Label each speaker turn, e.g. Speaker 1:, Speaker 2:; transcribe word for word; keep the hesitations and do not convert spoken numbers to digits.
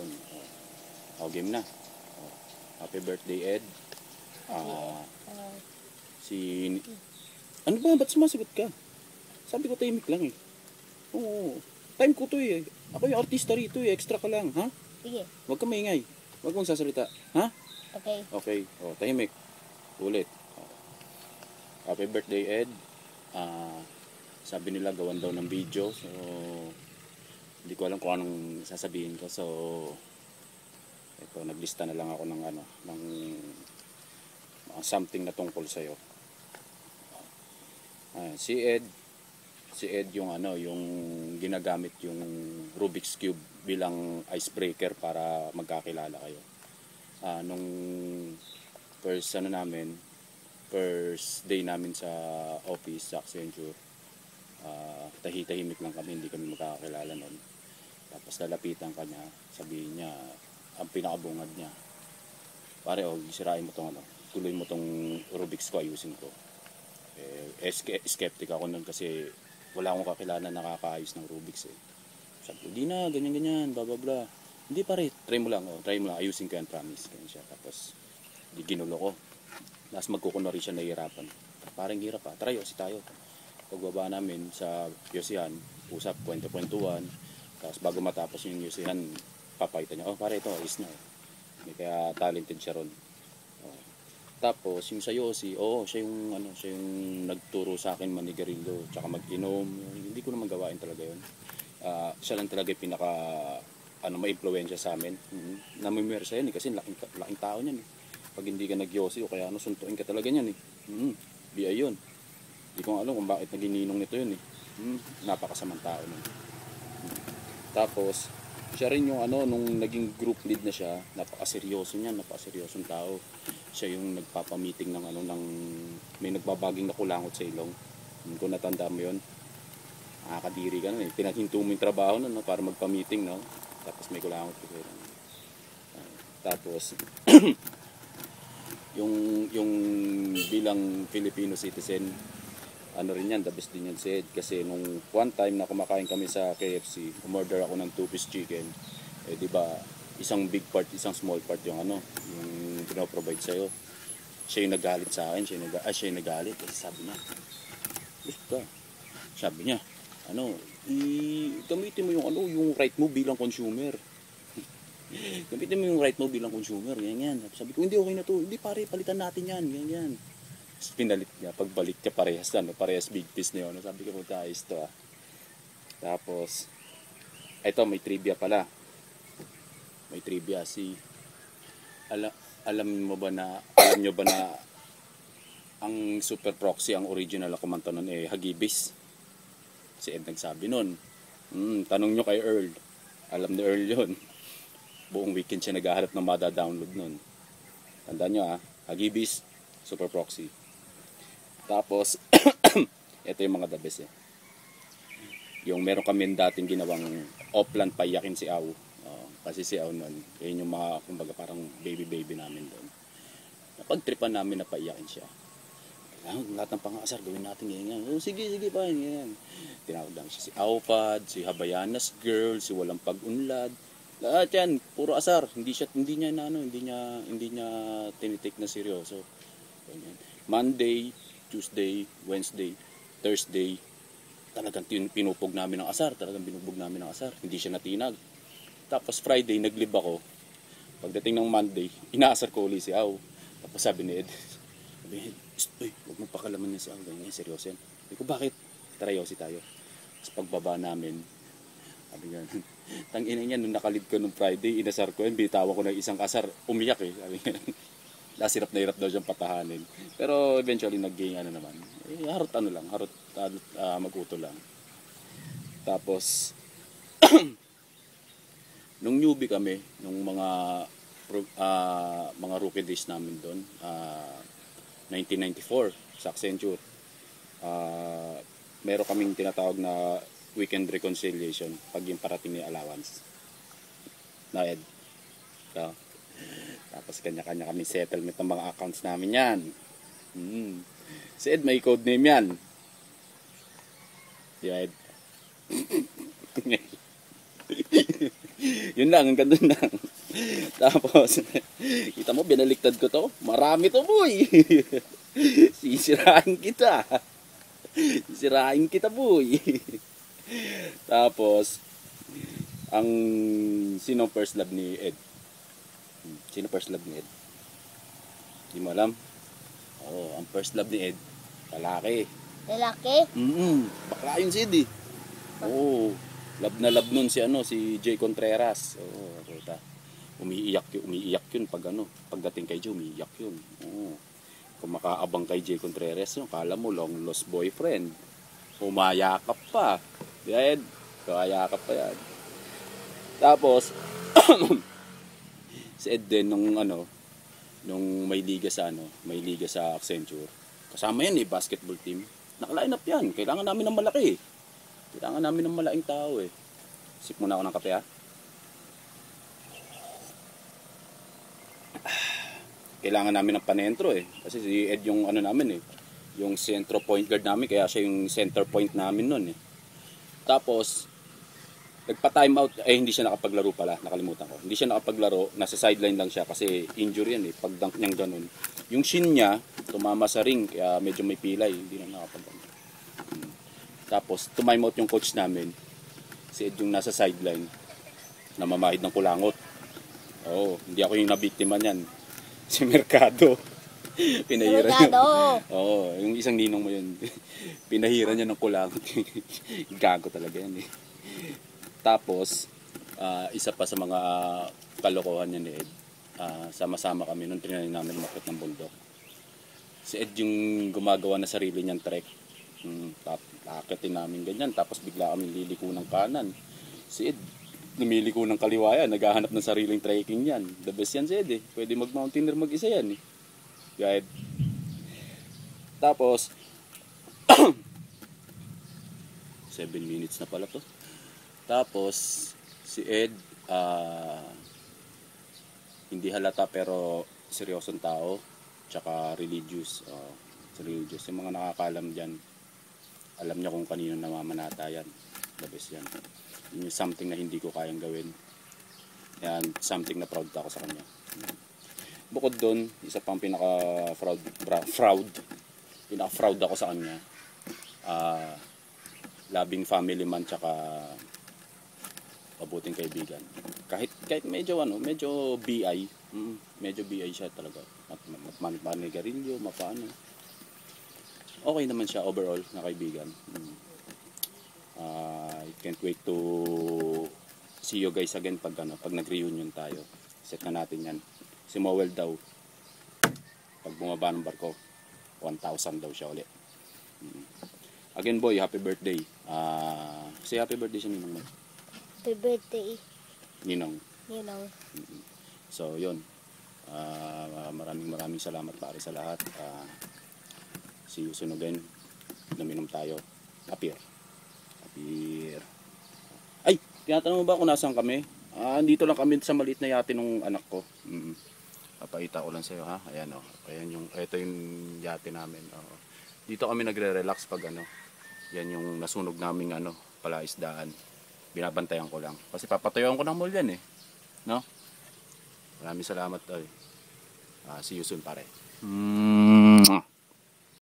Speaker 1: Yun. Oh, game na. Oh, happy birthday, Ed. Ah, si... Ano ba? Ba't sumasagot ka? Sabi ko tahimik lang eh. Oo. Time ko to eh. Ako yung artista rito eh. Extra ka lang, ha?
Speaker 2: Sige.
Speaker 1: Huwag ka maingay. Huwag mong sasalita. Ha?
Speaker 2: Okay.
Speaker 1: Okay. O, tahimik. Ulit. O. Happy birthday, Ed. Ah, sabi nila gawan daw ng video. So, hindi ko alam kung anong sasabihin ko. So, ito, naglista na lang ako ng ano, ng uh, something na tungkol sa'yo. Uh, si Ed, si Ed yung ano, yung ginagamit yung Rubik's Cube bilang icebreaker para magkakilala kayo. Uh, nung first ano namin, first day namin sa office sa Accenture, uh, tahi-tahimik lang kami, hindi kami magkakilala noon. Tapos lalapitan ka niya, sabihin niya, ang pinakabungad niya, pare, oh, sirain mo tong ano, tuloy mo tong Rubik's ko, ayusin ko. Eh, skeptic ako nun kasi wala akong kakilala nakakaayos ng Rubik's eh. Sabi ko, di na, ganyan-ganyan, blah blah blah. Hindi pare, try mo lang, oh, try mo lang, ayusin ko yan, promise. Ganyan siya. Tapos, di ginulo ko. Tapos magkukunwari siya nahihirapan. Parang hirap pa, try, si tayo. Pagbaba namin sa Yosihan, usap, kwento-kwentuhan. Tapos bago matapos yung Yosihan, papayta niya, oh pare, ito, ayos na. Eh. Kaya talented siya ron. Tapos yung sa Yossi, oo, siya yung ano, siya yung nagturo sa akin manigarilyo, tsaka mag-inom. Hindi ko naman gawain talaga 'yon. Uh, siya lang talaga yung pinaka ano, maimpluwensya sa amin. Mm-hmm. Namimiwersa yan eh, kasi laking, laking tao niyan eh. Pag hindi ka nag-Yossi o kaya ano, suntuin ka talaga niyan eh. Mm-hmm. B I yun. Hindi ko alam kung bakit nagininong nito yun eh. Mm-hmm. Napakasamang tao nun. Mm-hmm. Tapos siya rin yung ano, nung naging group lead na siya, napakaseryoso niya, napakaseryosong tao. Siya yung nagpapamiting ng ano, ng may nagbabaging na kulangot sa ilong. Hindi ko natanda mo yun. Nakakadiri ka nun eh. Pinaghinto mo yung trabaho nun, no, para magpamiting, no? Tapos may kulangot ka kayo. Uh, tapos, yung, yung bilang Filipino citizen, ano rin yan, the best din yan si Ed. Kasi nung one time na kumakain kami sa K F C, umorder ako ng two piece chicken. Eh di ba, isang big part, isang small part yung ano, yung pinoprovide sa'yo. Siya yung nagalit sa akin, siya yung, nag ah, siya yung nagalit. Kasi sabi niya, gusto ka. Sabi niya, ano, i gamitin mo yung ano, yung right mo bilang consumer. Gamitin mo yung right mo bilang consumer, ganyan. Sabi ko, hindi, okay na to. Hindi pare, palitan natin yan, ganyan. Pinalit niya, pagbalik niya parehas na, no? Parehas big piece na yun. Sabi ko, punta ayos to ah. Tapos, ito, may trivia pala. May trivia. Si, ala, alam mo ba na, alam nyo ba na, ang super proxy, ang original na kumanta nun, eh, Hagibis. Si Ed nagsabi nun. Hmm, tanong nyo kay Earl. Alam ni Earl yun. Buong weekend siya naghahanap ng mada-download nun. Tandaan nyo ah, Hagibis, super proxy. Tapos, ito yung mga the best eh. Yung meron kami dating ginawang offline payakin si Aw. Uh, kasi si Aw nun, yun yung mga, kumbaga parang baby-baby namin doon. Napagtripan namin na paiyakin siya. Kailangan lahat ng pang-aasar gawin natin ganyan. Oh, sige, sige pa, ganyan. Tinawag lang siya si Awpad, si Habayanas Girl, si Walang Pag-unlad. Lahat yan, puro asar. Hindi siya, hindi niya na ano, hindi niya, hindi niya tinitik na seryoso. Ganyan. Monday, Tuesday, Wednesday, Thursday, talagang pinupog namin ng asar, talagang binubog namin ng asar, hindi siya natinag. Tapos Friday, naglib ako. Pagdating ng Monday, inaasar ko ulit si Aw. Tapos sabi ni Ed, sabi ni Ed, uy, huwag mo pakalaman niya si Aw, ganyan, seryoso yan. Sabi ko, bakit? Tara, yosi tayo. Tapos pagbaba namin, sabi nga, tangina niya, nung nakalib ko nung Friday, inasar ko yan, bitawa ko ng isang asar, umiyak eh. Sabi nga, nasirap na hirap daw siyang patahanin. Pero eventually nag-gain ano naman. Eh, harot ano lang, harot uh, mag-uto lang. Tapos nung newbie kami, nung mga uh, mga rookie days namin doon, uh, nineteen ninety-four sa Accenture. Uh, meron kaming tinatawag na weekend reconciliation pag yung parating ni allowance. Na Ed. So, tapos kanya-kanya kami settlement ng mga accounts namin yan. Hmm. Si Ed may code name yan. Si Ed. Yun lang, hanggang doon lang. Tapos, kita mo, binaliktad ko to. Marami to, boy. Sisirain kita. Sisirain kita, boy. Tapos, ang sino first love ni Ed? Sino first love ni Ed? Hindi mo alam? Oo, ang first love ni Ed, lalaki.
Speaker 2: Lalaki?
Speaker 1: Mm-mm, bakla yun si Ed eh. Oo, love na love nun si ano, si Jay Contreras. Oo, kita. Umiiyak yun, umiiyak yun pag ano, pagdating kay Jay, umiiyak yun. Oo. Kung makaabang kay Jay Contreras yun, kala mo long lost boyfriend. Umayakap pa. Ed, kayakap pa yan. Tapos, si Ed din nung ano, nung may liga sa ano, may liga sa Accenture. Kasama yan eh, basketball team. Naka-line up yan. Kailangan namin ng malaki eh. Kailangan namin ng malaking tao eh. Sip muna ako ng kape ha. Kailangan namin ng panentro eh. Kasi si Ed yung ano namin eh. Yung centro point guard namin. Kaya siya yung center point namin nun eh. Tapos, nagpa-time out. Eh hindi siya nakapaglaro pala. Nakalimutan ko. Hindi siya nakapaglaro. Nasa sideline lang siya. Kasi injury yan eh. Pag dunk niyang ganun. Yung shin niya, tumama sa ring. Kaya medyo may pilay. Hindi na nakapag-dunk. Hmm. Tapos, tumime out yung coach namin. Si Ed yung nasa sideline. Namamahid ng kulangot. Oo. Hindi ako yung nabiktima niyan. Si Mercado. Pinahira niya. Oo, yung isang ninong mo yun. Pinahira niya ng kulangot. Gago talaga yan eh. Tapos, uh, isa pa sa mga kalokohan niya ni Ed. Uh, sama-sama kami nung trinay namin umakyat ng bundok. Si Ed yung gumagawa na sarili niyang trek. Hmm, Akitin namin ganyan. Tapos bigla kami liliko ng kanan. Si Ed, lumiliko ng kaliwaya, naghahanap ng sariling trekking yan. The best yan si Ed eh. Pwede mag-mountaineer mag-isa yan eh. Guide. Tapos, seven minutes na pala to. Tapos, si Ed, uh, hindi halata pero seryosong tao. Tsaka religious. Uh, religious. Yung mga nakakalam dyan, alam niya kung kanino namamanata yan. The best yan. Yun yung something na hindi ko kayang gawin. Yan, something na proud ako sa kanya. Bukod doon, isa pang pinaka-fraud, fraud, pinaka-fraud ako sa kanya. Uh, loving family man, tsaka mabuting kaibigan. Kahit kahit medyo ano, medyo B I, mm, medyo B I siya talaga. Manigarilyo, mapano. Okay naman siya overall na kaibigan. Mm. Uh, I can't wait to see you guys again pag ano, pag nag-reunion tayo. Set na natin 'yan. Si Mowel daw pag bumaba ng barko, one thousand daw siya ulit. Mm. Again boy, happy birthday. Uh, say happy birthday sa ninong mo.
Speaker 2: Happy birthday.
Speaker 1: Ninong.
Speaker 2: Ninong.
Speaker 1: Mm-hmm. So, 'yun. Uh, maraming maraming salamat pare sa lahat. Uh, see you soon again. Naminom tayo. Appear. Appear. Ay, tinatanong mo ba kung nasaan kami? Ah, dito lang kami sa maliit na yate ng anak ko. Mm. Papaita ko lang sa iyo ha. Ayan oh. Ayan yung ito yung yate namin. Oh. Dito kami nagre-relax pag ano. Yan yung nasunog naming ano, palaisdaan. Binabantayan ko lang. Kasi papatuyuan ko ng mall yan eh. No? Maraming salamat. Ay. Uh, see you soon pare. Mm.